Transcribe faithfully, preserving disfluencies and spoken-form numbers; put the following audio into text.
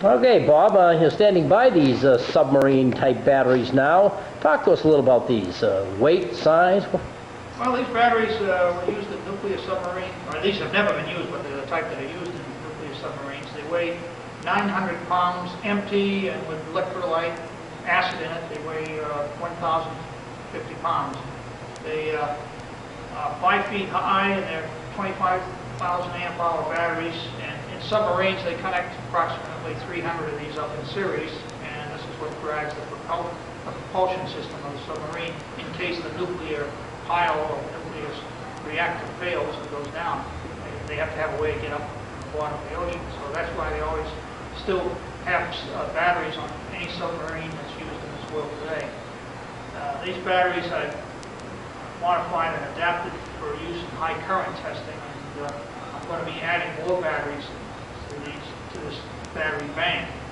Okay, Bob, uh, you're standing by these uh, submarine-type batteries now. Talk to us a little about these. Uh, weight, size? Well, these batteries uh, were used in nuclear submarines, or these have never been used, but they're the type that are used in nuclear submarines. They weigh nine hundred pounds empty, and with electrolyte acid in it, they weigh uh, one thousand fifty pounds. They uh, are five feet high, and they're twenty-five thousand amp hour batteries. And in submarines, they connect approximately three hundred of these up in series, and this is what drives the, propel the propulsion system of the submarine in case the nuclear pile or nuclear reactor fails and goes down. They, they have to have a way to get up from the bottom of the ocean. So that's why they always still have uh, batteries on any submarine that's used in this world today. Uh, these batteries I modified and adapted for use in high current testing, and uh, I'm going to be adding more batteries to these to this battery bank.